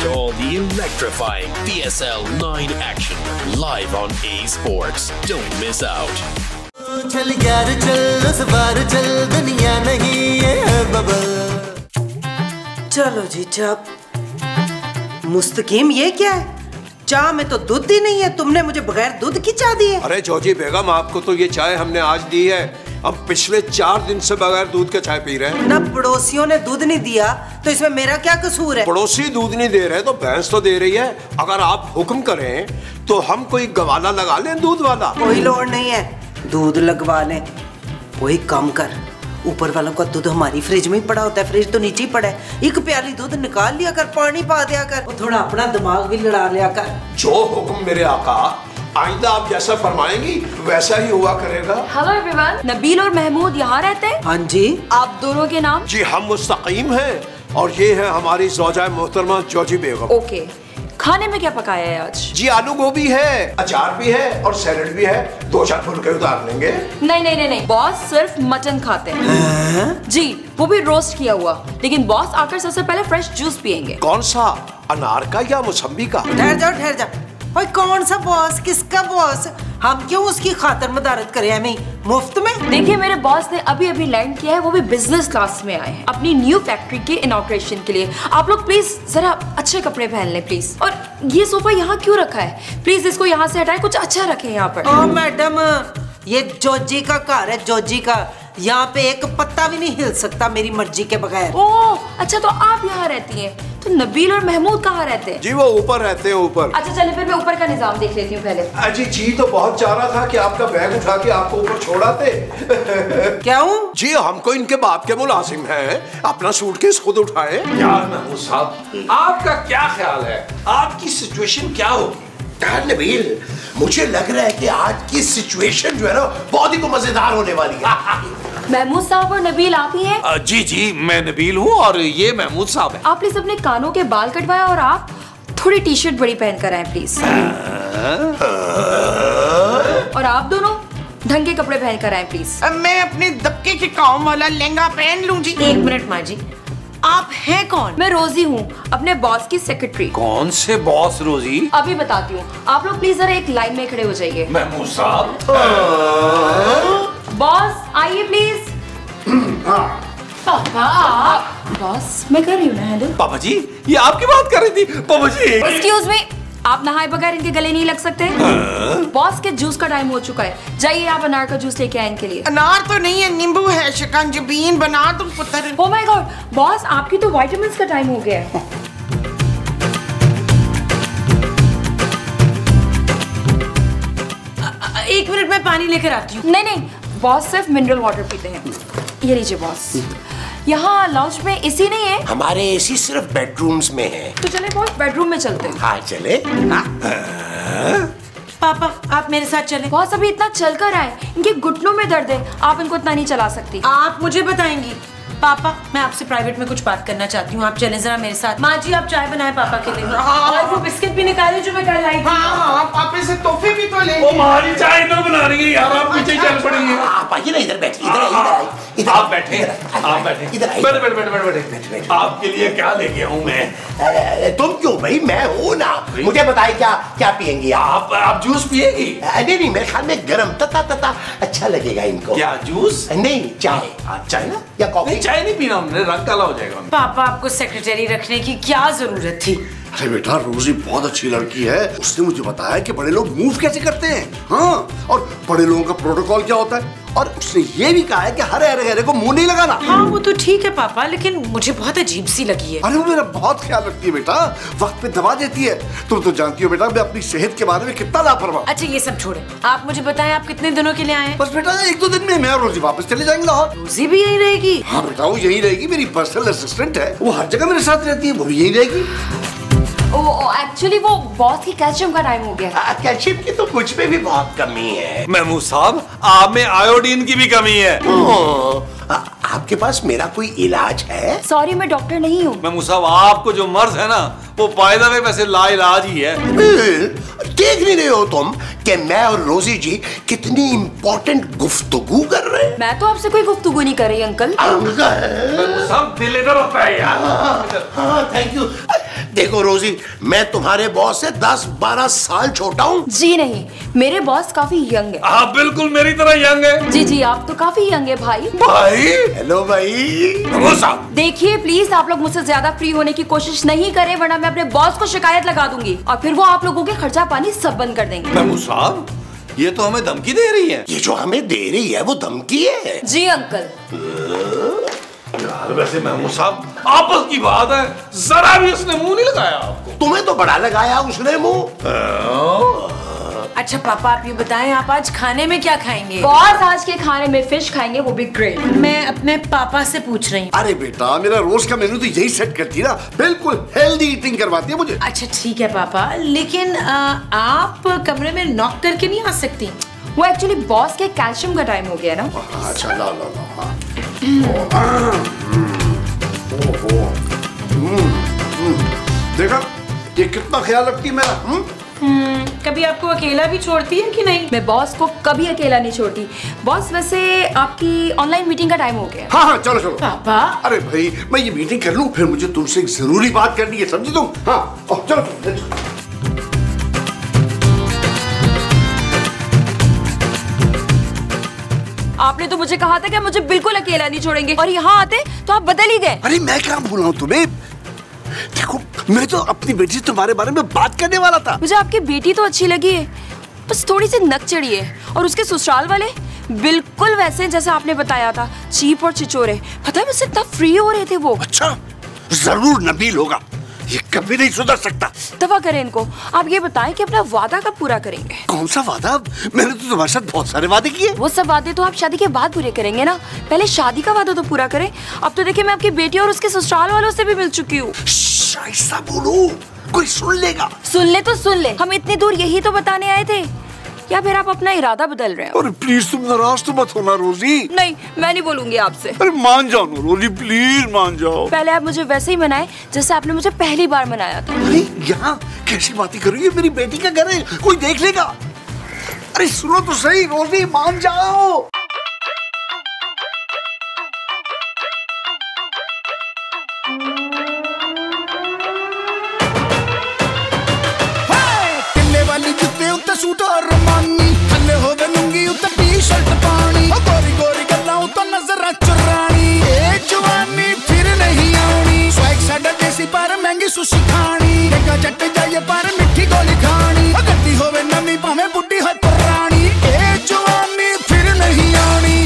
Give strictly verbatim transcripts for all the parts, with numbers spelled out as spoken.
all the electrifying B S L nine action live on A Sports. Don't miss out. चल यार चल उस बार चल दुनिया नहीं ये बबल। चलो जी चाप। मुस्तकीम ये क्या है? चाय में तो दूध ही नहीं है, तुमने मुझे बगैर दूध की चाय दी है। अरे जोजी बेगम, आपको तो ये चाय हमने आज दी है, हम पिछले चार दिन से बगैर दूध के चाय पी रहे हैं। ना पड़ोसियों ने दूध नहीं दिया तो इसमें मेरा क्या कसूर है? पड़ोसी दूध नहीं दे रहे तो भैंस तो दे रही है। अगर आप हुक्म करें तो हम कोई गवाला लगा लें दूध वाला। कोई लोड़ नहीं है, दूध लगवा लें। वही काम कर, ऊपर वालों का दूध हमारी फ्रिज में ही पड़ा होता है, फ्रिज तो नीचे ही पड़ा है। एक प्याली दूध निकाल लिया कर, पानी पा दिया कर, थोड़ा अपना दिमाग भी लड़ा लिया कर। जो हुक्म मेरे आका, आइंदा आप जैसा फरमाएंगी वैसा ही हुआ करेगा। हेलो एवरीवन, नबील और महमूद यहाँ रहते हैं? हाँ जी। आप दोनों के नाम? जी हम मुस्तकीम हैं और ये है हमारी ज़ौजा मोहतरमा जोजी बेगम। ओके, खाने में क्या पकाया है आज? जी आलू गोभी है, अचार भी है और सैलेड भी है। दो चार फुलके उतार लेंगे। नहीं नहीं नहीं नहीं, बॉस सिर्फ मटन खाते हैं जी, वो भी रोस्ट किया हुआ। लेकिन बॉस आकर सबसे पहले फ्रेश जूस पियेंगे। कौन सा, अनार का या मौसम्बी का? ठहर जाओ ठहर जाओ। ओए कौन सा बॉस, किसका बॉस? हम क्यों उसकी खातर मदारत करें हमें मुफ्त में? देखिए मेरे बॉस ने अभी अभी लैंड किया है, वो भी बिजनेस क्लास में आए हैं अपनी न्यू फैक्ट्री के इनॉग्रेशन के लिए। आप लोग प्लीज जरा अच्छे कपड़े पहन लें प्लीज। और ये सोफा यहाँ क्यों रखा है? प्लीज इसको यहाँ से हटाएं, कुछ अच्छा रखें यहाँ पर। ओ मैडम, ये जोजी का घर है, जोजी का। यहाँ पे एक पत्ता भी नहीं हिल सकता मेरी मर्जी के बगैर। ओह अच्छा, तो आप यहाँ रहती हैं, तो नबील और महमूद कहाँ रहते हैं? जी वो ऊपर रहते हैं, ऊपर। अच्छा चलिए फिर मैं ऊपर का निजाम देख लेती हूँ पहले। अजी जी तो बहुत चाह रहा था कि आपका बैग उठा के आपको ऊपर छोड़ाते। क्या हूँ? जी हमको इनके बाप के मुलाजिम हैं, अपना सूटकेस खुद उठाए। यार महमूद साहब, आपका क्या ख्याल है, आपकी सिचुएशन क्या होगी? नबील, मुझे लग रहा है कि आज की सिचुएशन जो है ना बहुत ही तो मजेदार होने वाली है। महमूद साहब और नबील आप ही हैं? आ, जी जी मैं नबील हूँ और ये महमूद साहब है। आप प्लीज अपने कानों के बाल कटवाएं और आप थोड़ी टी शर्ट बड़ी पहन कर आए प्लीज। और आप दोनों ढंग के कपड़े पहन कर आए प्लीज। मैं अपने दबके के काम वाला लहंगा पहन लूंगी। एक मिनट माँ जी, आप हैं कौन? मैं रोजी हूँ, अपने बॉस की सेक्रेटरी। कौन से बॉस रोजी? अभी बताती हूँ, आप लोग प्लीज जरा एक लाइन में खड़े हो जाइए। महमूद साहब। बॉस आइए प्लीज। पापा बॉस, मैं कर रही हूँ ना हेलो। पापा जी ये आपकी बात कर रही थी। पापा जी एक्सक्यूज मी, आप नहाए बगैर इनके गले नहीं लग सकते? बॉस के जूस का टाइम हो चुका है, जाइए आप अनार का जूस लेके आए इनके लिए। अनार तो नहीं है, नींबू है, शिकंजबीन बना तुम पुत्र। ओह माय गॉड बॉस, आपकी तो विटामिन्स का टाइम हो गया है। एक मिनट में पानी लेकर आती हूँ। नहीं नहीं बॉस सिर्फ मिनरल वाटर पीते हैं। ये लीजिए बॉस। यहाँ लाउंज में एसी नहीं है? हमारे एसी सिर्फ बेडरूम्स में है। तो चले बॉस बेडरूम में चलते हैं। हाँ चले। हाँ। पापा आप मेरे साथ चलें। बॉस अभी इतना चल कर आए, इनके घुटनों में दर्द है, आप इनको इतना नहीं चला सकती। आप मुझे बताएंगी। पापा मैं आपसे प्राइवेट में कुछ बात करना चाहती हूँ, आप चलें जरा मेरे साथ। माँ जी आप चाय बनाए पापा के लिए। हाँ, और वो बिस्किट भी निकाले जो मैं कल आई थी। हाँ हाँ, पापे से तोहफे भी तो ले। वो हमारी चाय इधर बना रही है यार, आप पीछे चल पड़ी है। आप आइए ना, इधर बैठिए, इधर आइए, इधर आप बैठे, आप बैठे, इधर आइए। बैठ बैठ बैठ बैठ बैठ। आपके लिए क्या लेके आऊँ मैं? तुम क्यों भाई, मैं हूँ ना। मुझे बताइए क्या क्या पियेंगी आप? आप जूस पिएगी? नहीं नहीं, मेरे ख्याल में गरम तता तता अच्छा लगेगा इनको। क्या जूस? नहीं चाय। चाय ना या कॉफी? चाय नहीं पीना हमने, रंग काला हो जाएगा। पापा आपको सेक्रेटरी रखने की क्या जरूरत थी? अरे बेटा रोजी बहुत अच्छी लड़की है, उसने मुझे बताया कि बड़े लोग मूव कैसे करते हैं। हाँ, और बड़े लोगों का प्रोटोकॉल क्या होता है, और उसने ये भी कहा है कि हर हरे गहरे को मुंह नहीं लगाना। हाँ वो तो ठीक है पापा, लेकिन मुझे बहुत अजीब सी लगी है। अरे वो मेरा बहुत ख्याल रखती है बेटा, वक्त पे दवा देती है। तुम तो जानती हो बेटा मैं अपनी सेहत के बारे में कितना लापरवाह। अच्छा ये सब छोड़े, आप मुझे बताएं आप कितने दिनों के लिए आए हैं? बस बेटा एक दो दिन में मैं और रोजी वापस चले जाएंगे लाहौर। रोजी भी यही रहेगी? हाँ बेटा वो यही रहेगी, मेरी पर्सनल असिस्टेंट है, वो हर जगह मेरे साथ रहती है, वो भी यही रहेगी। ओ एक्चुअली वो बॉस की कैल्शियम का टाइम हो गया। कैल्शियम की तो मुझ में भी बहुत कमी है। महमूद साहब आप में आयोडीन की भी कमी है। आ, आपके पास मेरा कोई इलाज है? सॉरी मैं डॉक्टर नहीं हूँ। महमूद साहब आपको जो मर्ज है ना वो फायदा में वैसे लाइलाज ही है। देख नहीं रहे हो तुम कि मैं और रोजी जी कितनी इम्पोर्टेंट गुफ्तगू कर रहे हैं? मैं तो आपसे कोई गुफ्तगू नहीं कर रही अंकल। अंकल सब दिल इधर होता है यार। हाँ थैंक यू। देखो रोजी, मैं तुम्हारे बॉस से दस बारह साल छोटा हूँ। जी नहीं, मेरे बॉस काफी यंग है। आप बिल्कुल मेरी तरह यंग है। जी जी, आप तो काफी यंग है भाई। भाई, हेलो भाई। देखिए प्लीज, आप लोग मुझसे ज्यादा फ्री होने की कोशिश नहीं करें, वरना मैं अपने बॉस को शिकायत लगा दूंगी और फिर वो आप लोगों के खर्चा पानी सब बंद कर देंगे। महमूद साहब, ये तो हमें धमकी दे रही है। ये जो हमें दे रही है वो धमकी है? जी अंकल। यार वैसे महमूद साहब, आपस की बात है, जरा भी उसने मुंह नहीं लगाया आपको। तुम्हें तो बड़ा लगाया उसने मुंह। अच्छा पापा, आप ये बताएं, आप आज खाने में क्या खाएंगे? बॉस आज के खाने में फिश खाएंगे, वो भी ग्रिल। मैं अपने पापा से पूछ रही हूँ। अरे बेटा, मेरा रोज का मेनू तो यही सेट करती है ना, बिल्कुल हेल्दी ईटिंग करवाती है मुझे। अच्छा ठीक है पापा, लेकिन आ, आप कमरे में नॉक करके नहीं आ सकती? वो एक्चुअली बॉस के कैल्शियम का टाइम हो गया ना। अच्छा ला ला ला। देखा, ये कितना ख्याल रखती है मेरा। हम्म, कभी आपको अकेला भी छोड़ती है कि नहीं? मैं बॉस को कभी अकेला नहीं छोड़ती। बॉस वैसे आपकी ऑनलाइन मीटिंग का टाइम हो गया। हाँ हाँ चलो चलो। पापा, अरे भाई, मैं ये मीटिंग कर लूं, फिर मुझे तुमसे एक जरूरी बात करनी है, समझी तुम? हाँ ओ, चलो चलो। आपने तो मुझे कहा था कि मुझे बिल्कुल अकेला नहीं छोड़ेंगे, और यहाँ आते तो आप बदल ही गए। अरे मैं क्या बोल रहा हूँ तुम्हें? देखो, मैं तो अपनी बेटी से तुम्हारे बारे में बात करने वाला था। मुझे आपकी बेटी तो अच्छी लगी है, बस थोड़ी सी नक चढ़ी है, और उसके ससुराल वाले बिल्कुल वैसे जैसे आपने बताया था, चीप और चिचोरे। पता है मुझसे इतना फ्री हो रहे थे वो। अच्छा, जरूर नबील होगा, ये कभी नहीं सुधर सकता। दफा करें इनको। आप ये बताएं कि अपना वादा कब पूरा करेंगे? कौन सा वादा? मैंने तो तुम्हारे साथ बहुत सारे वादे किए। वो सब वादे तो आप शादी के बाद पूरे करेंगे ना, पहले शादी का वादा तो पूरा करें। अब तो देखिए, मैं आपकी बेटी और उसके ससुराल वालों से भी मिल चुकी हूँ। ऐसा बोलो, कोई सुन लेगा। सुन ले तो सुन ले, हम इतनी दूर यही तो बताने आए थे, या फिर आप अपना इरादा बदल रहे हो? अरे प्लीज तुम नाराज तो मत होना रोजी। नहीं, मैं नहीं बोलूंगी आपसे। अरे मान जाओ ना रोजी, प्लीज मान जाओ। पहले आप मुझे वैसे ही मनाएं जैसे आपने मुझे पहली बार मनाया था। अरे यहाँ कैसी बातें कर रही है? मेरी बेटी का घर है, कोई देख लेगा। अरे सुनो तो सही रोजी, मान जाओ। सूट और रमानी थल्ले होवे लुंगी उत्ते टी शर्ट पानी गोरी गोरी गल्लां उत्ते नजर चुरानी ए जवानी फिर नहीं आनी स्वैग साडा देसी पर महंगी सुशी खानी देखा जट जाए पर मिठी गोली खानी गड्डी होवे नवी भाਵੇਂ बुड्ढी हो पुरानी ए जवानी फिर नहीं आनी।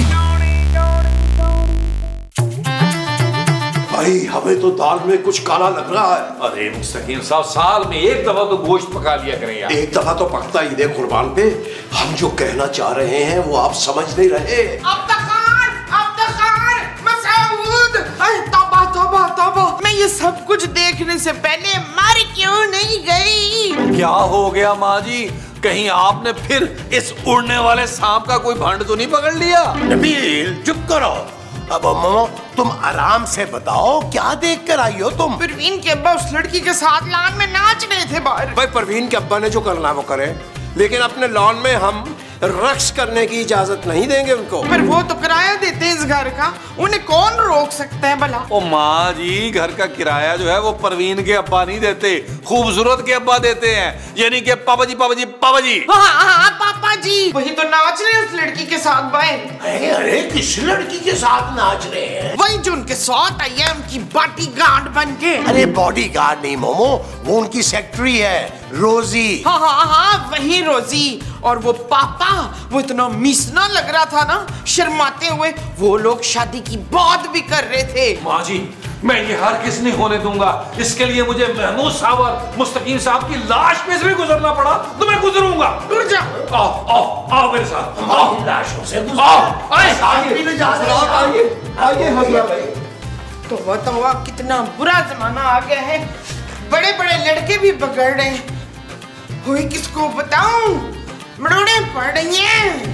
भाई हमें तो दाल में कुछ काला लग रहा है। अरे मुस्तकीम साहब, साल में एक दफा तो गोश्त पका लिया करें यार। एक दफा तो पकता ही दे कुर्बान पे। हम जो कहना चाह रहे हैं वो आप समझ नहीं रहे। अब्दुल्खान, अब्दुल्खान, मसूद, अरे तौबा तौबा तौबा, मैं ये सब कुछ देखने से पहले मर क्यों नहीं गई? क्या हो गया माँ जी? कहीं आपने फिर इस उड़ने वाले सांप का कोई भंड तो नहीं पकड़ लिया? नबील चुप करो। अब अम्मा तुम आराम से बताओ, क्या देख कर आई हो तुम? परवीन के अब्बा उस लड़की के साथ लॉन में नाच रहे थे बाहर। भाई परवीन के अब्बा ने जो करना वो करे, लेकिन अपने लॉन में हम रक्स करने की इजाजत नहीं देंगे उनको। पर वो तो किराया देते हैं इस घर का, उन्हें कौन रोक सकता है भला? ओ माँ जी, घर का किराया जो है वो परवीन के अब्बा नहीं देते, खूबसूरत के अब्बा देते हैं, यानी कि पापा जी पापा जी पापा जी। हाँ हाँ पापा जी, वही तो नाच रहे हैं उस लड़की के साथ बाहर। अरे अरे किस लड़की के साथ नाच रहे हैं? वही जो उनके साथ आई है, उनकी बॉडी गार्ड बन के। अरे बॉडी गार्ड नहीं मोमो, वो उनकी सेक्रेटरी है, रोजी। हाँ हाँ हाँ वही रोजी। और वो पापा, वो इतना मिसना लग रहा था ना, शर्माते हुए। वो लोग शादी की बात भी कर रहे थे। माँ जी, मैं ये हर किस नहीं होने दूंगा। इसके लिए मुझे महमूद साहब और मुस्तकीम साहब की लाश में से भी गुजरना पड़ा तो मैं गुजरूंगा। दूर जा। आओ आओ आओ मेरे साथ। आओ लाशों से गुजर। आओ आइए आइए आइए हजरत। तो तो कितना बुरा जमाना आ गया है, बड़े बड़े लड़के भी बगड़ रहे हैं। कोई किसको बताऊं, मरोड़े पड़ रही हैं।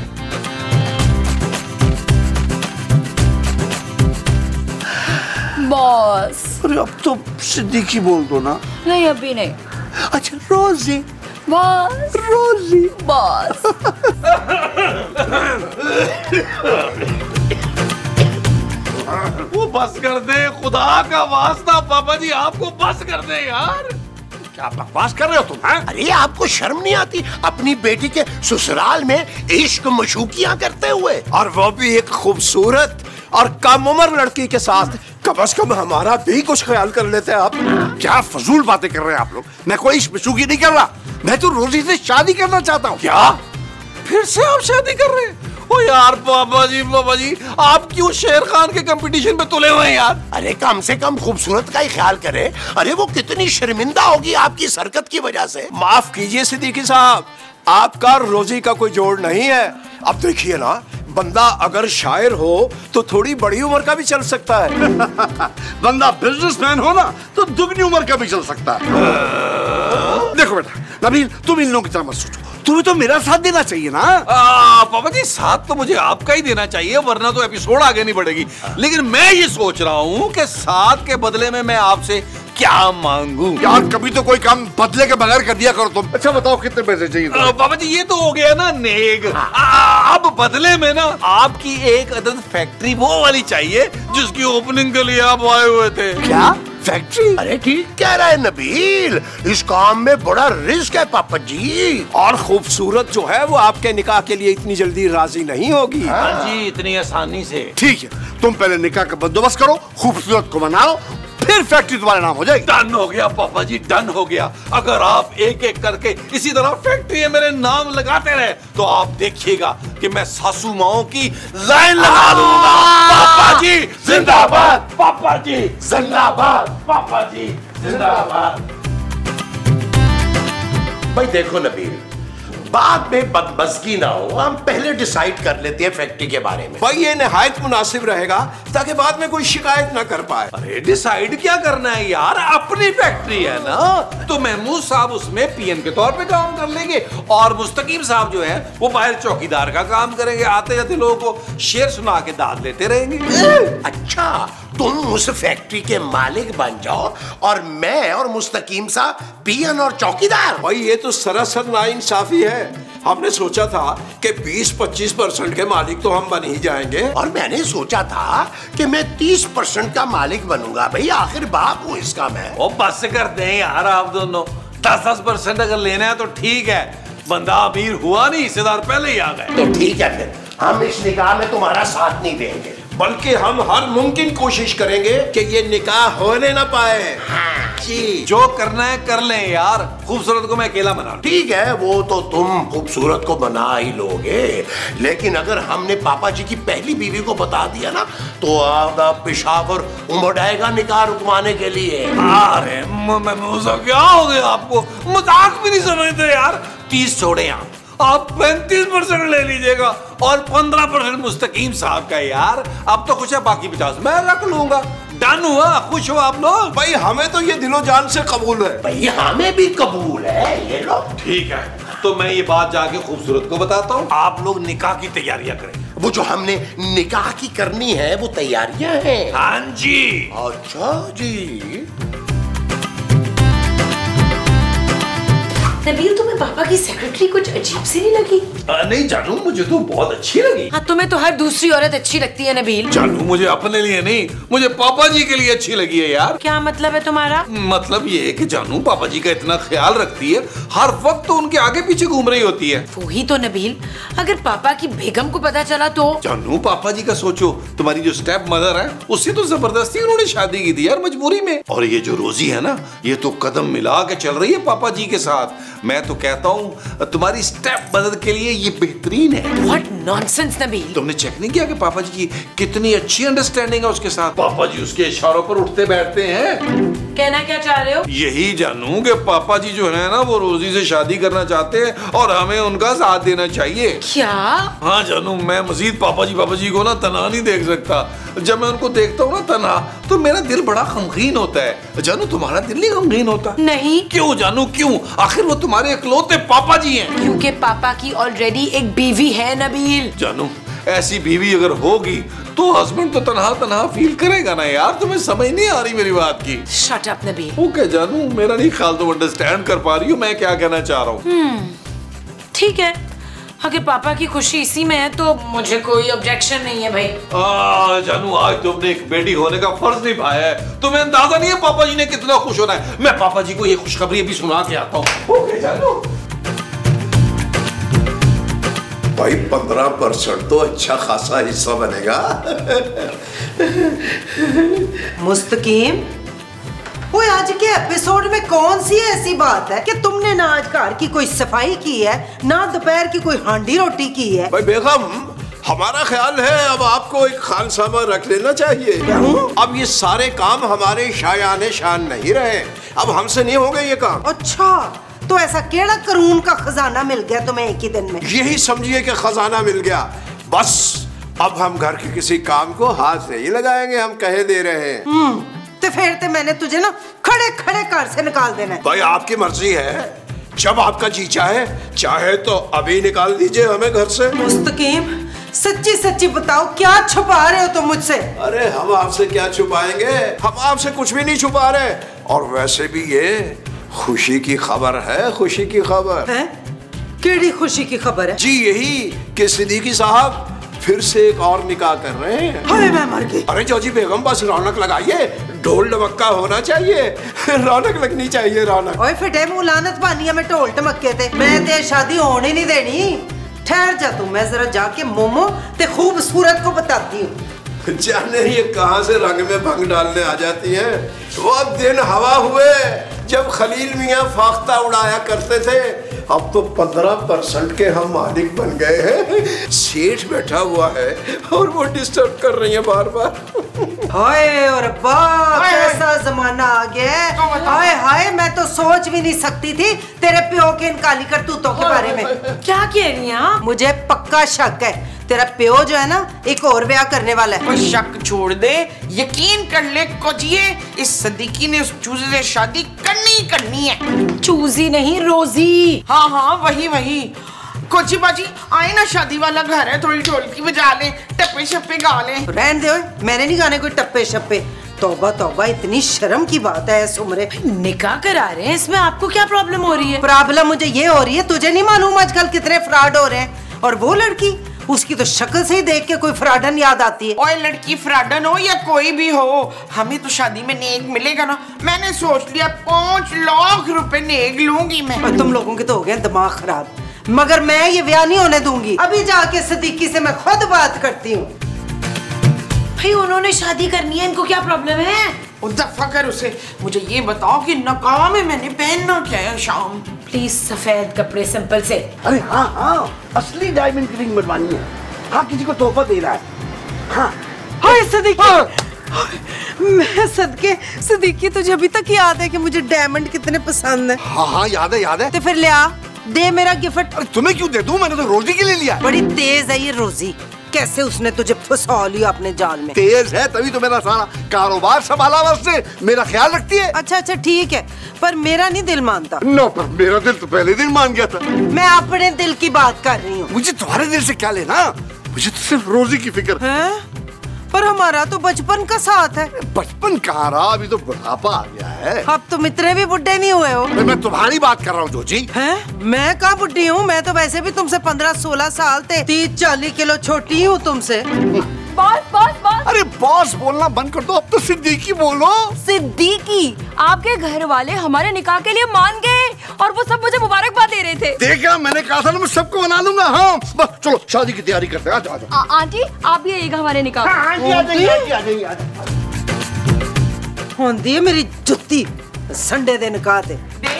बॉस। अरे अब तो सिद्दीकी बोल दो ना। नहीं अभी नहीं। अच्छा रोजी। बॉस। रोजी। बॉस। वो बस कर दे, खुदा का वास्ता पापा जी, आपको बस कर दे यार। क्या बकवास कर रहे हो तुम? हैं? अरे आपको शर्म नहीं आती अपनी बेटी के ससुराल में इश्क मशूकियां करते हुए? और वो भी एक खूबसूरत और कम उम्र लड़की के साथ। कम से कम हमारा भी कुछ ख्याल कर लेते हैं आप। क्या फजूल बातें कर रहे हैं आप लोग? मैं कोई इश्क मशूकी नहीं कर रहा, मैं तो रोजी से शादी करना चाहता हूँ। क्या फिर से आप शादी कर रहे हैं? ओ यार पापा जी, पापा जी आप क्यों शेर खान के कंपटीशन पे तुले हुए हैं यार? अरे कम से कम खूबसूरत का ही ख्याल करे। अरे वो कितनी शर्मिंदा होगी आपकी इस हरकत की वजह से। माफ कीजिए सिद्दीकी साहब, आपका रोजी का कोई जोड़ नहीं है। अब देखिए ना, बंदा अगर शायर हो तो थोड़ी बड़ी उम्र का भी चल सकता है। बंदा बिजनेसमैन हो ना तो दुगनी उम्र का भी चल सकता है। देखो बेटा नबील, तुम इन लोगों की तरह मत सोचो, तुम्हें तो मेरा साथ देना चाहिए ना। आ, पापा जी साथ तो मुझे आपका ही देना चाहिए, वरना तो एपिसोड आगे नहीं बढ़ेगी। लेकिन मैं ये सोच रहा हूँ कि साथ के बदले में मैं आपसे क्या मांगू? यार कभी तो कोई काम बदले के बगैर कर दिया करो तुम। अच्छा बताओ कितने पैसे चाहिए? पापा जी ये तो हो गया ना नेक। अब बदले में ना आपकी एक अदद फैक्ट्री वो वाली चाहिए जिसकी ओपनिंग के लिए आप आए हुए थे। क्या फैक्ट्री? अरे ठीक कह रहा है नबील, इस काम में बड़ा रिस्क है पापा जी। और खूबसूरत जो है वो आपके निकाह के लिए इतनी जल्दी राजी नहीं होगी। हाँ जी, इतनी आसानी से। ठीक है, तुम पहले निकाह का बंदोबस्त करो, खूबसूरत को मनाओ, फिर फैक्ट्री तुम्हारे नाम हो जाएगी। डन हो गया पापा जी, डन हो गया। अगर आप एक एक करके इसी तरह फैक्ट्री मेरे नाम लगाते रहे तो आप देखिएगा कि मैं सासू माओ की लाइन लगा दूंगा। पापा जी जिंदाबाद, पापा जी जिंदाबाद, पापा जी जिंदाबाद। भाई देखो नबील, बाद में बदमज़गी ना हो, हम पहले डिसाइड कर लेते हैं फैक्ट्री के बारे में। भाई ये निहायत मुनासिब रहेगा ताकि बाद में कोई शिकायत ना कर पाए। अरे डिसाइड क्या करना है यार, अपनी फैक्ट्री है ना, तो महमूद साहब उसमें पीएन के तौर पे काम कर लेंगे और मुस्तकीम साहब जो है वो बाहर चौकीदार का काम करेंगे, आते जाते लोगों को शेर सुना के दाद लेते रहेंगे। अच्छा, तुम उस फैक्ट्री के मालिक बन जाओ और मैं और मुस्तकीम साहब पीएन और चौकीदार। भाई ये तो सरासर नाइंसाफी है। हमने सोचा था कि बीस पच्चीस परसेंट के मालिक तो हम बन ही जाएंगे, और मैंने सोचा था कि मैं तीस परसेंट का मालिक बनूंगा। भाई आखिर बाप हूँ इसका मैं। ओ बस कर दें यार आप दोनों, दस दस परसेंट अगर लेना है तो ठीक है, बंदा अमीर हुआ नहीं, हिस्सेदार पहले ही आ गए। तो ठीक है, फिर हम इस निकाह में तुम्हारा साथ नहीं देंगे, बल्कि हम हर मुमकिन कोशिश करेंगे कि ये निकाह होने ना पाए। हाँ जी, जो करना है कर लें यार, खूबसूरत को मैं अकेला बना। ठीक है, वो तो तुम खूबसूरत को बना ही लोगे, लेकिन अगर हमने पापा जी की पहली बीवी को बता दिया ना तो आधा पेशावर उमड़ आएगा निकाह रुकवाने के लिए। अरे महमूद क्या हो गया आपको, मजाक भी नहीं समझते यार। तीस छोड़े आप आप पैंतीस परसेंट ले लीजिएगा और पंद्रह परसेंट मुस्तकीम साहब का। यार अब तो कुछ है, बाकी पचास मैं रख लूंगा। डन हुआ, खुश हो आप लोग? भाई हमें तो ये दिलो जान से कबूल है। भाई हमें भी कबूल है ये लो। ठीक है, तो मैं ये बात जाके खूबसूरत को बताता हूँ, आप लोग निकाह की तैयारियां करें। वो जो हमने निकाह की करनी है वो तैयारियां हैं। हाँ जी। अच्छा जी। नबील, तुम्हें पापा की सेक्रेटरी कुछ अजीब सी नहीं लगी? आ, नहीं जानू, मुझे तो बहुत अच्छी लगी। हाँ, तुम्हें तो हर दूसरी औरत अच्छी लगती है नबील। जानू मुझे अपने लिए नहीं, मुझे पापा जी के लिए अच्छी लगी है यार। क्या मतलब है तुम्हारा? मतलब ये है कि जानू पापा जी का इतना ख्याल रखती है, हर वक्त तो उनके आगे पीछे घूम रही होती है। वही तो नबील, अगर पापा की बेगम को पता चला तो? जानू पापा जी का सोचो, तुम्हारी जो स्टेप मदर है उससे तो जबरदस्ती उन्होंने शादी की थी यार, मजबूरी में। और ये जो रोजी है ना, ये तो कदम मिला के चल रही है पापा जी के साथ। मैं तो कहता हूँ तुम्हारी स्टेप मदद के लिए ये बेहतरीन है। What nonsense Nabeel. तुमने चेक नहीं किया कि पापा जी की कितनी अच्छी अंडरस्टैंडिंग है उसके साथ? पापा जी उसके इशारों पर उठते बैठते हैं। कहना क्या चाह रहे हो? यही जानूं कि पापा जी जो है ना वो रोजी से शादी करना चाहते हैं और हमें उनका साथ देना चाहिए। क्या? हाँ जानू, मैं मजीद पापा जी पापा जी को ना तना नहीं देख सकता। जब मैं उनको देखता हूँ ना तना, तो मेरा दिल बड़ा गमगीन होता है। जानू तुम्हारा दिल नहीं गमगीन होता? नहीं। क्यों जानू, क्यों? आखिर वो तुम्हारे इकलौते पापा जी हैं। क्योंकि पापा की ऑलरेडी एक बीवी है नबील। जानू ऐसी बीवी अगर होगी तो हस्बैंड तो तनहा तनहा फील करेगा ना यार। तुम्हें समझ नहीं आ रही मेरी बात की? Shut up Nabeel. ओके जानू, मेरा नहीं ख्याल तुम अंडरस्टैंड कर पा रही हो मैं क्या कहना चाह रहा हूँ। ठीक है, अगर पापा की खुशी इसी में है तो मुझे कोई ऑब्जेक्शन नहीं है भाई। आ, जानू आज तुमने एक बेटी होने का फर्ज निभाया है। तुम्हें अंदाजा नहीं है पापा जी ने कितना खुश होना है। मैं पापा जी को ये खुशखबरी अभी सुना के आता हूँ। ओके जानू। भाई पंद्रह परसेंट तो अच्छा खासा हिस्सा बनेगा। मुस्तकीम, वो आज के एपिसोड में कौन सी ऐसी बात है कि तुमने ना आज घर की कोई सफाई की है, ना दोपहर की कोई हांडी रोटी की है? भाई बेगम, हमारा ख्याल है अब आपको एक खानसामा रख लेना चाहिए। अब ये सारे काम हमारे शायाने शान नहीं रहे, अब हमसे नहीं होंगे ये काम। अच्छा, तो ऐसा केड़ा करून का खजाना मिल गया तुम्हें एक ही दिन में? यही समझिए कि खजाना मिल गया। बस अब हम घर के किसी काम को हाथ नहीं लगाएंगे, हम कहे दे रहे हैं। तो फिर तो मैंने तुझे ना खड़े खड़े घर से निकाल देना है। भाई आपकी मर्जी है, जब आपका जी चाहे, चाहे तो अभी निकाल दीजिए हमें घर से। मुस्तकीम, सच्ची सच्ची बताओ, क्या छुपा रहे हो तुम मुझसे? अरे हम आपसे क्या छुपाएंगे, हम आपसे कुछ भी नहीं छुपा रहे। और वैसे भी ये खुशी की खबर है, खुशी की खबर है। केड़ी खुशी की खबर है? जी यही कि सिद्दीकी साहब फिर से एक और निकाह कर रहे हैं। हाय मैं मर गई। अरे जोजी बेगम बस रौनक लगाइए, ढोल ढमक्का होना चाहिए। रौनक लगनी चाहिए, रौनक। ओए फिटे मुंह लानत बानिया में ढोल ढमक्के थे। मैं ते शादी होने नहीं देनी। ठहर जा तू, मैं जरा जाके मोमो ते खूबसूरत को बताती हूँ। जाने ये कहाँ से रंग में भंग डालने आ जाती है। वो दिन हवा हुए जब खलील मियाँ फाख्ता उड़ाया करते थे, अब तो पंद्रह परसेंट के हम मालिक बन गए हैं। सेठ बैठा हुआ है और वो डिस्टर्ब कर रही है बार बार। हाय और बाप, कैसा जमाना आ गया है। हाय हाय, मैं तो सोच भी नहीं सकती थी तेरे प्यो के इन काली करतूतों के बारे में। क्या कह रही हैं? मुझे पक्का शक है तेरा प्यो जो है ना एक और ब्याह करने वाला है। शक छोड़ दे, यकीन कर ले कोजिए, इस सिद्दीकी ने उस चूजे से शादी करनी ही करनी है। चूजी नहीं, रोजी। हाँ हाँ वही वही। कोची बाजी आए ना, शादी वाला घर है, थोड़ी ढोलकी बजा ले, टप्पे शप्पे गा ले। रहने दे, मैंने नहीं गाने कोई टप्पे शप्पे। तौबा तौबा, इतनी शर्म की बात है इस उम्र। निकाह करा रहे हैं, इसमें आपको क्या प्रॉब्लम हो रही है? प्रॉब्लम मुझे ये हो रही है, तुझे नहीं मालूम आजकल कितने फ्रॉड हो रहे हैं। और वो लड़की, उसकी तो शक्ल से ही देख के कोई फ्रॉडन याद आती है। ओए लड़की फ्रॉडन हो या कोई भी हो, हमें तो शादी में नेक मिलेगा ना। मैंने सोच लिया पाँच लाख रुपए नेक लूंगी मैं। और तुम लोगों के तो हो गए दिमाग खराब, मगर मैं ये ब्याह नहीं होने दूंगी। अभी जाके सिद्दीकी से मैं खुद बात करती हूँ। भाई उन्होंने शादी करनी है, इनको क्या प्रॉब्लम है? दफा कर उसे। मुझे ये बताओ कि नकाब में मैंने पहनना क्या है शाम? प्लीज सफेद कपड़े, सिंपल से। अरे हाँ हाँ, असली डायमंड की रिंग बनवानी है। हाँ, किसी को तोहफा दे रहा है। हाँ हाय सिद्दीकी, मैं सदके सिद्दीकी, तुझे अभी तक याद है कि मुझे डायमंड कितने पसंद है? हाँ हाँ याद है, याद है। तो फिर ले आ, दे मेरा गिफ्ट। अरे तुम्हें क्यों दे दूं, मैंने तो रोजी के लिए लिया। बड़ी तेज है ये रोजी, कैसे उसने तुझे फंसा लिया अपने जाल में। तेज है तभी तो मेरा सारा कारोबार संभाला उसने, मेरा ख्याल रखती है। अच्छा अच्छा ठीक है, पर मेरा नहीं दिल मानता। नो, पर मेरा दिल तो पहले दिन मान गया था। मैं अपने दिल की बात कर रही हूँ। मुझे तुम्हारे दिल से क्या लेना, मुझे तो सिर्फ रोजी की फिक्र है। पर हमारा तो बचपन का साथ है। बचपन कहाँ रहा, अभी तो बुढ़ापा आ गया है। अब तुम इतने भी बुढ़े नहीं हुए हो। मैं तुम्हारी बात कर रहा हूँ जोजी। हैं? मैं कहाँ बुढ़ी हूँ, मैं तो वैसे भी तुमसे पंद्रह सोलह साल थे, तीस चालीस किलो छोटी हूँ तुमसे। Boss boss boss. अरे बॉस बोलना बंद कर दो, अब तो सिद्दीकी बोलो। सिद्दीकी, आपके घर वाले हमारे निकाह के लिए मान गए और वो सब मुझे मुबारकबाद दे रहे थे। देखा, मैंने कहा था ना मैं सबको मना लूंगा। हाँ बस चलो शादी की तैयारी करते हैं। आ जाओ, आ जाओ। आंटी आप भी आइएगा हमारे निकाह। हाँ, आ जाइए, आ जाइए, आ जाइए। होंदी है मेरी जुत्ती संडे दे निकाह ते।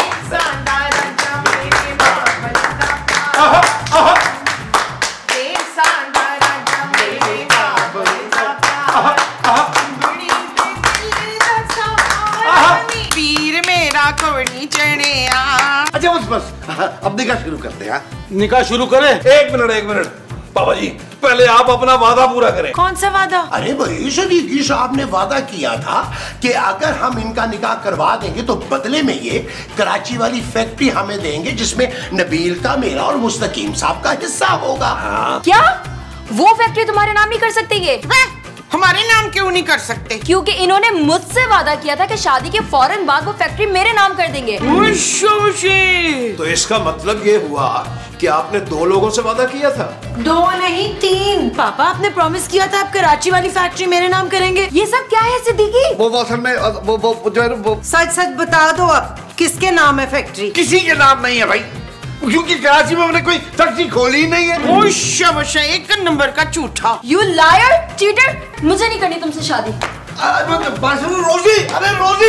पीर मेरा कोड़ी चढ़े। अच्छा बस बस, अब निकाह शुरू करते हैं। निकाह शुरू करें? एक मिनट एक मिनट बाबा जी, पहले आप अपना वादा पूरा करें। कौन सा वादा? अरे भाई सिद्दीकी साहब ने वादा किया था कि अगर हम इनका निकाह करवा देंगे तो बदले में ये कराची वाली फैक्ट्री हमें देंगे जिसमें नबील का, मेरा और मुस्तकीम साहब का हिस्सा होगा। क्या वो फैक्ट्री तुम्हारे नाम नहीं कर सकती ये? हमारे नाम क्यों नहीं कर सकते? क्योंकि इन्होंने मुझसे वादा किया था कि शादी के फौरन बाद वो फैक्ट्री मेरे नाम कर देंगे। तो इसका मतलब ये हुआ कि आपने दो लोगों से वादा किया था? दो नहीं तीन। पापा आपने प्रॉमिस किया था आप कराची वाली फैक्ट्री मेरे नाम करेंगे। ये सब क्या है सिद्दीकी? वो असल में वो वो जो है वो सच सच बता दो अब किसके नाम है फैक्ट्री? किसी के नाम नहीं है भाई, क्योंकि कराची में हमने कोई फैक्ट्री खोली ही नहीं है। ओ शाबाश, एक नंबर का झूठा। यू लायर, चीटर, मुझे नहीं करनी तुमसे शादी। रोजी, अरे रोजी,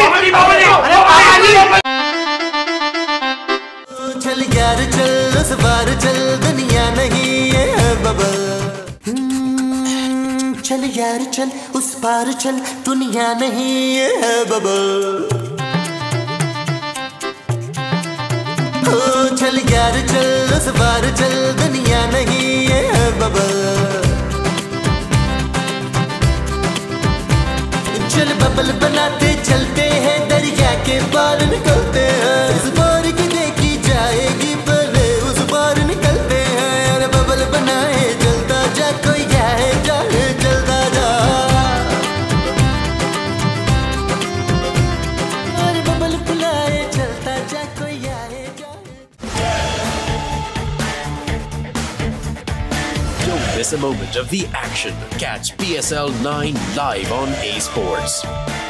चल यार चल उस बार चल, दुनिया नहीं है बबल। चल यार चल उस पार चल, दुनिया नहीं है बबल। चल यार चल उस बार चल, दुनिया नहीं है बबल। चल बबल बनाते चलते हैं, दरिया के पार निकलते हैं। इस बार की देखी जाएगी पहले उस बार निकलते हैं। अरे बबल बनाए चलता जा, कोई जाए जाए चलता जा। अरे बबल बुलाए चलता जा, कोई आए जाए। Don't miss a moment of the action. Catch P S L nine live on A Sports.